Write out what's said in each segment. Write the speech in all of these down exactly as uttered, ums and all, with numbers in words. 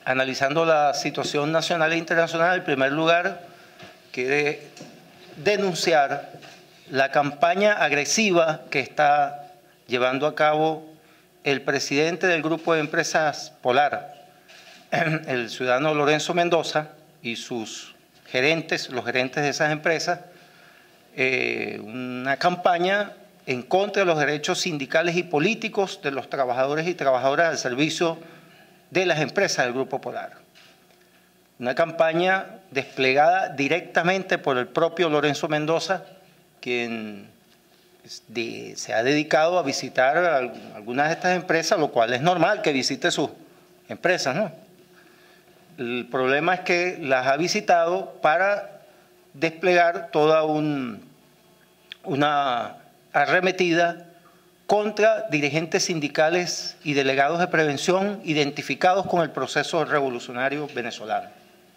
analizando la situación nacional e internacional, en primer lugar, quiere denunciar la campaña agresiva que está llevando a cabo el presidente del Grupo de Empresas Polar, el ciudadano Lorenzo Mendoza, y sus gerentes, los gerentes de esas empresas, eh, una campaña en contra de los derechos sindicales y políticos de los trabajadores y trabajadoras al servicio de las empresas del Grupo Polar. Una campaña desplegada directamente por el propio Lorenzo Mendoza, quien de, se ha dedicado a visitar a algunas de estas empresas, lo cual es normal que visite sus empresas, ¿no? El problema es que las ha visitado para desplegar toda un, una arremetida contra dirigentes sindicales y delegados de prevención identificados con el proceso revolucionario venezolano.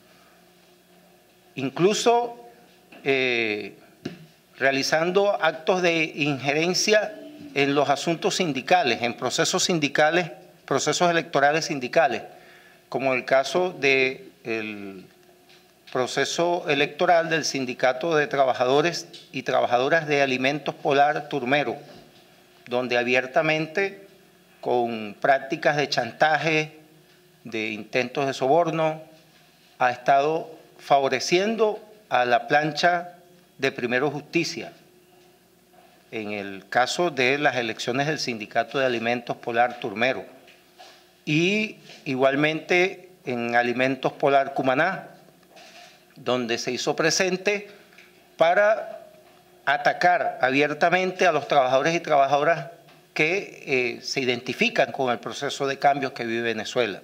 Incluso eh, realizando actos de injerencia en los asuntos sindicales, en procesos sindicales, procesos electorales sindicales, como el caso del proceso electoral del Sindicato de Trabajadores y Trabajadoras de Alimentos Polar Turmero, donde abiertamente, con prácticas de chantaje, de intentos de soborno, ha estado favoreciendo a la plancha de Primero Justicia, en el caso de las elecciones del Sindicato de Alimentos Polar Turmero, y igualmente en Alimentos Polar Cumaná, donde se hizo presente para atacar abiertamente a los trabajadores y trabajadoras que eh, se identifican con el proceso de cambios que vive Venezuela.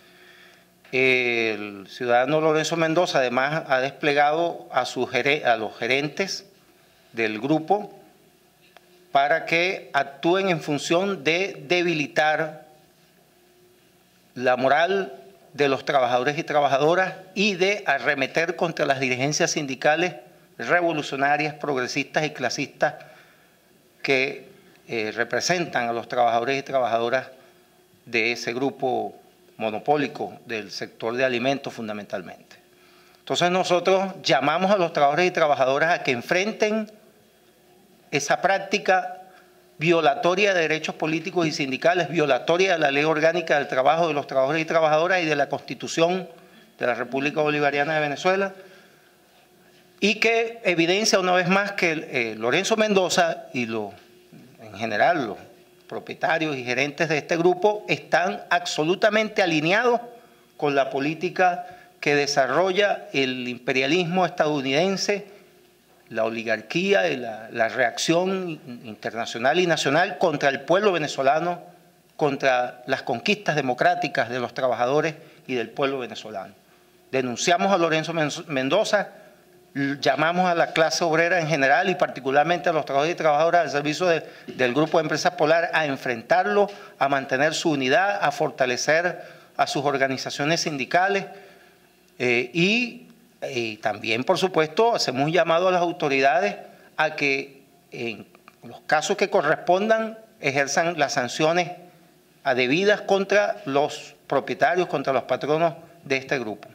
El ciudadano Lorenzo Mendoza además ha desplegado a, sus, a los gerentes del grupo para que actúen en función de debilitar la moral de los trabajadores y trabajadoras y de arremeter contra las dirigencias sindicales revolucionarias, progresistas y clasistas que eh, representan a los trabajadores y trabajadoras de ese grupo monopólico del sector de alimentos fundamentalmente. Entonces nosotros llamamos a los trabajadores y trabajadoras a que enfrenten esa práctica violatoria de derechos políticos y sindicales, violatoria de la Ley Orgánica del Trabajo de los Trabajadores y Trabajadoras y de la Constitución de la República Bolivariana de Venezuela, y que evidencia una vez más que eh, Lorenzo Mendoza y lo, en general los propietarios y gerentes de este grupo están absolutamente alineados con la política que desarrolla el imperialismo estadounidense, la oligarquía y la, la reacción internacional y nacional contra el pueblo venezolano, contra las conquistas democráticas de los trabajadores y del pueblo venezolano. Denunciamos a Lorenzo Mendoza, llamamos a la clase obrera en general y particularmente a los trabajadores y trabajadoras al servicio de, del Grupo de Empresas Polar a enfrentarlo, a mantener su unidad, a fortalecer a sus organizaciones sindicales eh, y, y también, por supuesto, hacemos un llamado a las autoridades a que en los casos que correspondan ejerzan las sanciones debidas contra los propietarios, contra los patronos de este grupo.